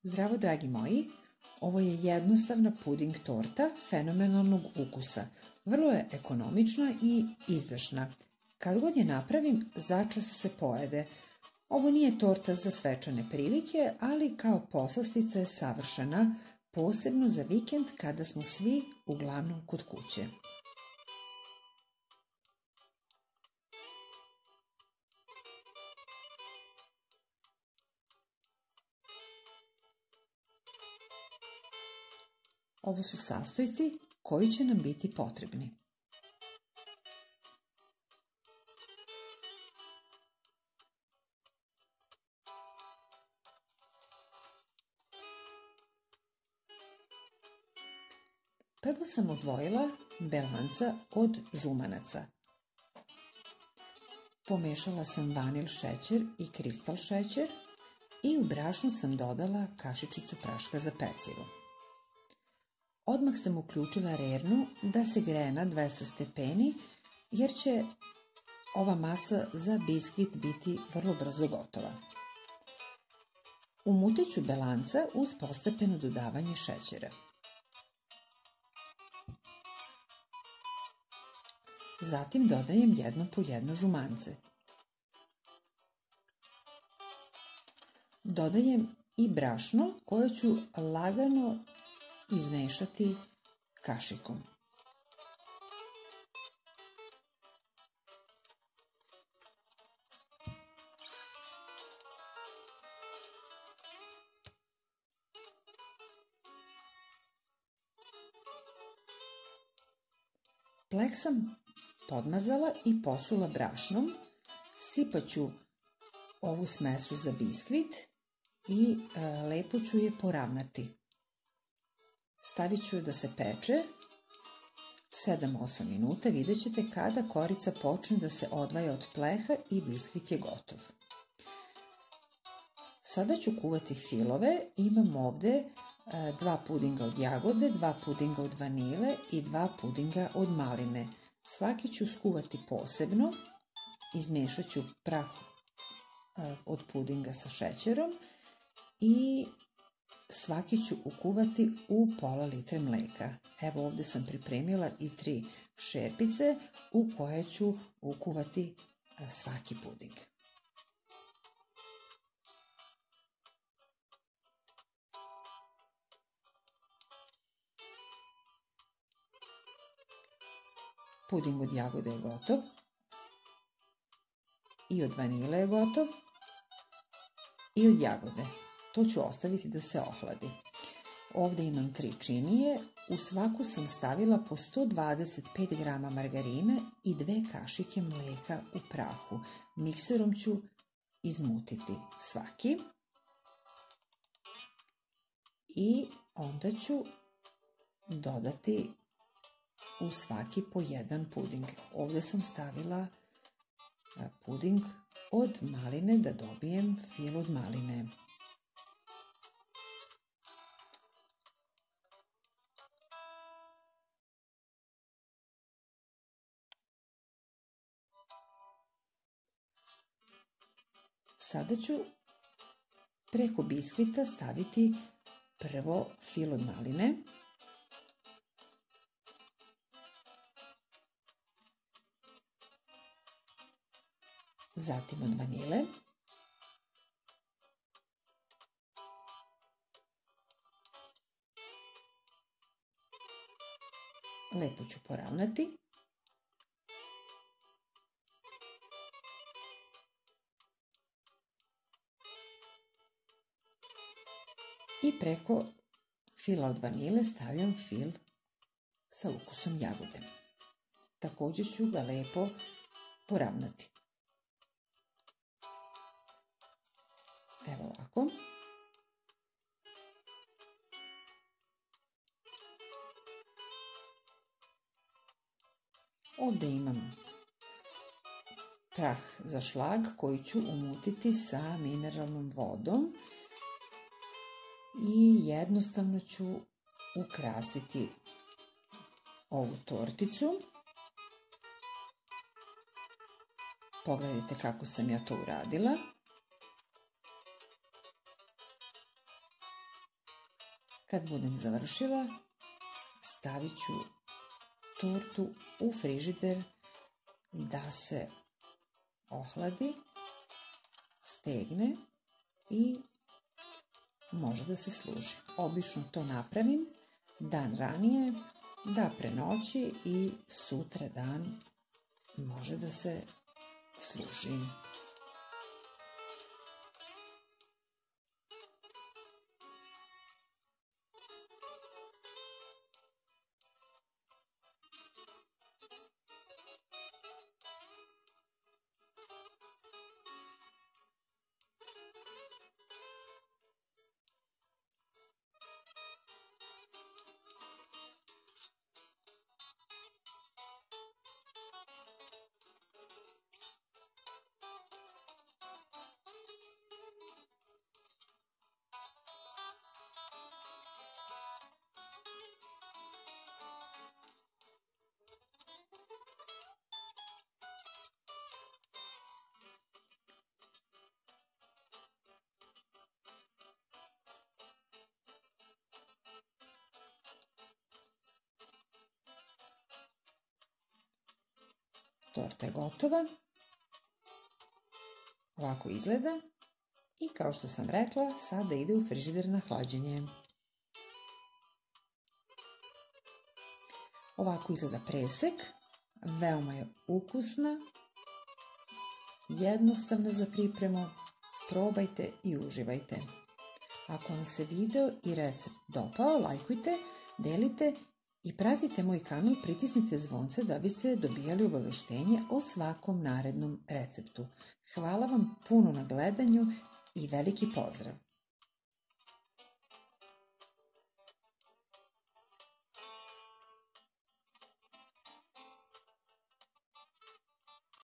Zdravo dragi moji, ovo je jednostavna puding torta fenomenalnog ukusa. Vrlo je ekonomična i izdašna. Kad god je napravim, začas se pojede. Ovo nije torta za svečane prilike, ali kao poslastica je savršena, posebno za vikend kada smo svi uglavnom kod kuće. Ovo su sastojci koji će nam biti potrebni. Prvo sam odvojila belanca od žumanaca. Pomešala sam vanil šećer i kristal šećer i u brašno sam dodala kašičicu praška za pecivo. Odmah sam uključila rernu da se greje na 200 stepeni jer će ova masa za biskvit biti vrlo brzo gotova. Umutit ću belanca uz postepeno dodavanje šećera. Zatim dodajem jedno po jedno žumance. Dodajem i brašno koje ću lagano izmešati kašikom. Pleh sam podmazala i posula brašnom. Sipat ću ovu smesu za biskvit i lepo ću je poravnati. Stavit ću je da se peče 7-8 minuta. Vidjet ćete kada korica počne da se odvaja od pleha i biskvit je gotov. Sada ću kuvati filove. Imam ovde 2 pudinga od jagode, 2 pudinga od vanile i 2 pudinga od maline. Svaki ću skuvati posebno. Izmešat ću prah od pudinga sa šećerom i svaki ću ukuvati u pola litre mleka. Evo ovdje sam pripremila i 3 šerpice u koje ću ukuvati svaki puding. Puding od jagode je gotov. I od vanile je gotov. I od jagode. To ću ostaviti da se ohladi. Ovdje imam 3 činije. U svaku sam stavila po 125 g margarina i 2 kašike mleka u prahu. Mikserom ću izmutiti svaki. I onda ću dodati u svaki po jedan puding. Ovdje sam stavila puding od maline da dobijem fil od maline. Sada ću preko biskvita staviti prvo fil od maline. Zatim od vanile. Lepo ću poravnati. I preko fila od vanile stavljam fil sa ukusom jagode. Također ću ga lepo poravnati. Evo ovako. Ovdje imam prah za šlag koji ću umutiti sa mineralnom vodom i jednostavno ću ukrasiti ovu torticu. Pogledajte kako sam ja to uradila. Kad budem završila, stavit ću tortu u frižider da se ohladi, stegne i može da se služi. Obično to napravim dan ranije da prenoći i sutra dan može da se služi. Torta je gotova. Ovako izgleda. I kao što sam rekla, sada ide u frižider na hlađenje. Ovako izgleda presek. Veoma je ukusna. Jednostavna za pripremu. Probajte i uživajte. Ako vam se video i recept dopao, lajkujte, delite i pratite moj kanal, pritisnite zvonce da biste dobijali obaveštenje o svakom narednom receptu. Hvala vam puno na gledanju i veliki pozdrav!